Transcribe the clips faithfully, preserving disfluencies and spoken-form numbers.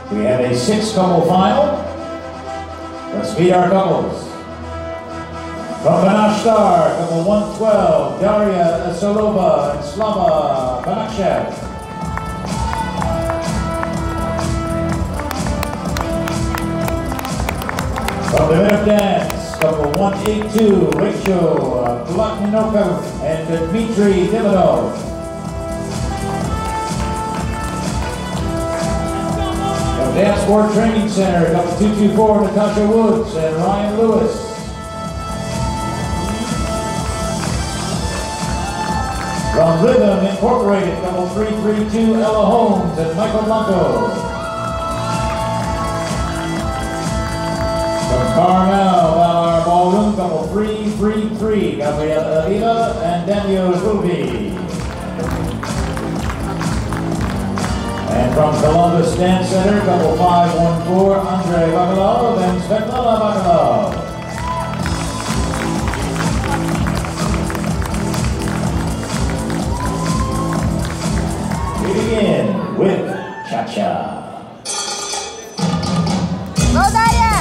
We have a six-couple final. Let's meet our couples. From Panache Daria, couple one twelve, Daria Esaulova and Slava Panache. From the men of dance, couple one eighty-two, Rachel Plotnikov and Dmitry Demidov. From Dance Sport Training Center, couple two two four, Natasha Woods and Ryan Lewis. From Rhythm Incorporated, couple three three two, Ella Holmes and Michael Blanco. From Carmel, Ballroom Ballroom, couple three three three, Gabriela Avila and Daniel Ruby. And from Columbus Dance Center, couple five one four, Andrei Bakalov and Svetlana Bakalov. We begin with Cha-Cha. Go, Daria!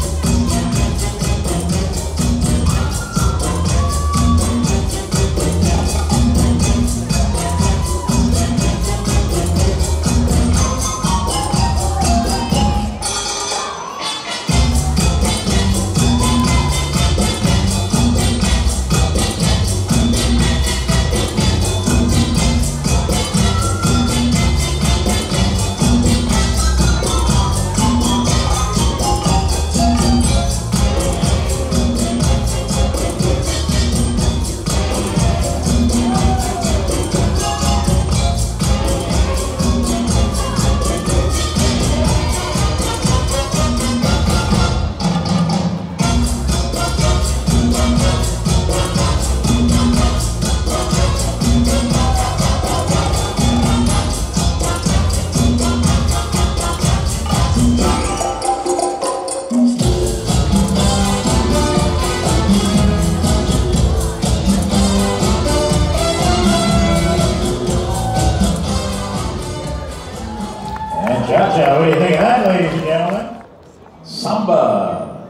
Cha-Cha, what do you think of that, ladies and gentlemen? Samba.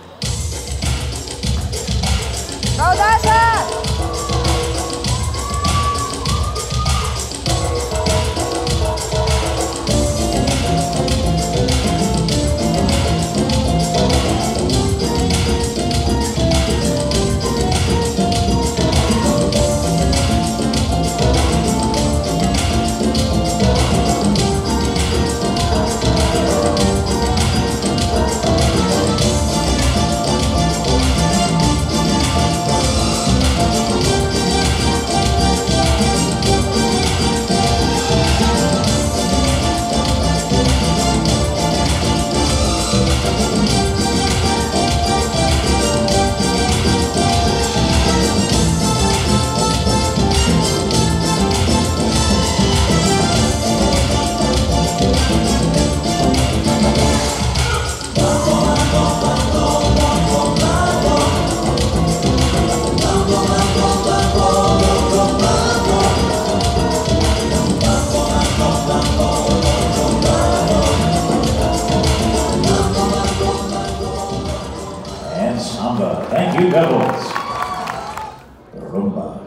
Go, Dasha! Samba. Thank you, Devils. Rumba.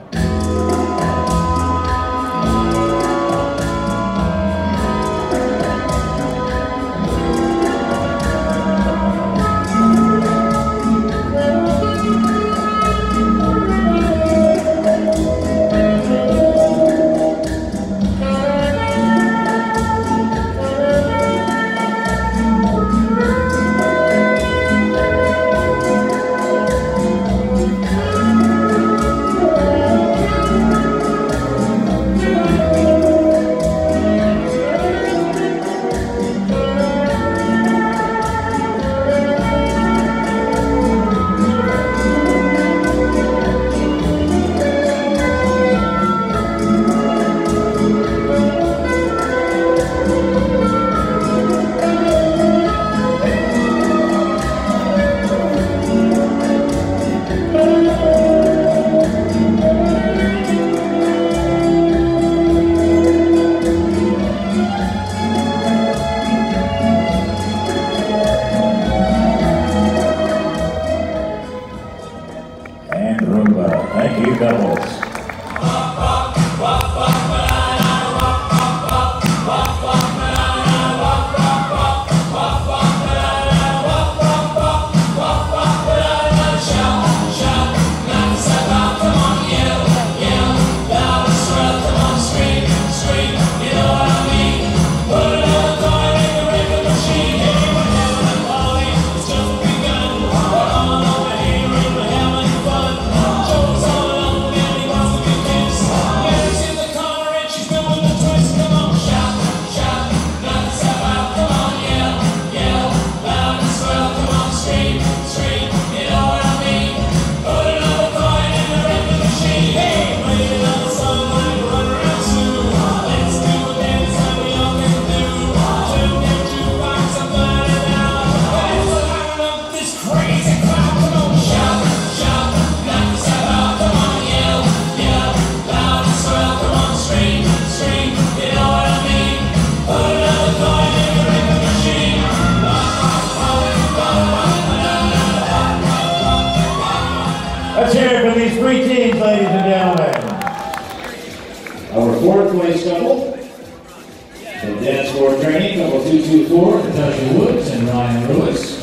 two four, Natasha Woods and Ryan Lewis.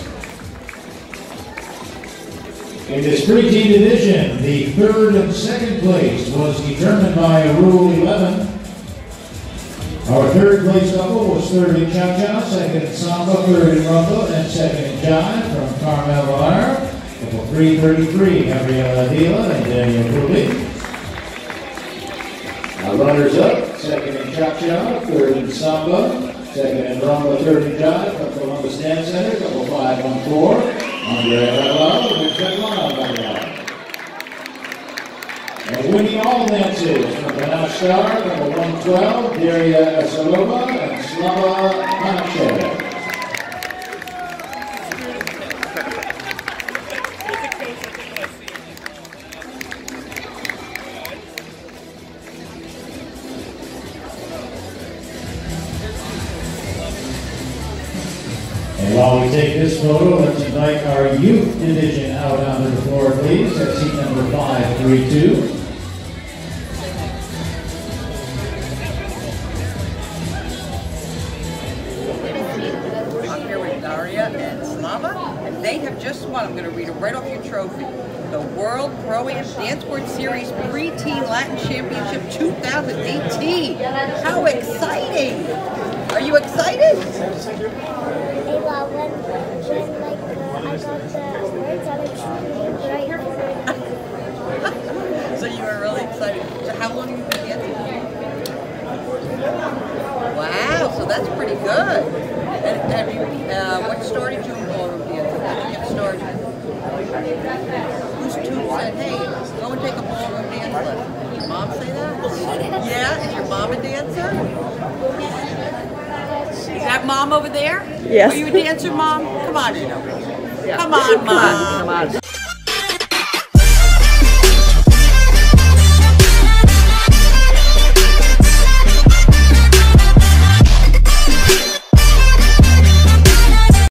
In this preteen division, the third and second place was determined by a Rule eleven. Our third place couple was third in Cha-Cha, second in Samba, third in Rumba, and second in Jive from Carmel, Valera. Couple three thirty-three, Gabriela Adila and Daniel Rubik. Our runners up, second in Cha-Cha, third in Samba, second in Rumba, third in Jive from Columbus Dance Center, couple five one four. Andrea Valera and Kidzlane Valera. And winning all dances from Panache Daria, number one twelve, Daria Esaulova and Slava Panache. And while we take this photo, let's invite our youth division out onto the floor, please. At seat number five three two. I'm here with Daria and Slava, and they have just won. I'm going to read it right off your trophy. The World Pro-Am Dance Board Series Pre-Teen Latin Championship two thousand eighteen. How exciting! Are you excited? Well, when, when like, uh, I got the words, I was right. So you are really excited. So how long have you been dancing? Wow, so that's pretty good. And have you, uh, what started you in ballroom dancing? How did you get started? Whose two said, hey, go and take a ballroom dance lesson? Did your mom say that? Yeah? Is your mom a dancer? Is that mom over there? Yes. Are you a dancer, Mom? Come on in over here. Come on, Mom. Come on.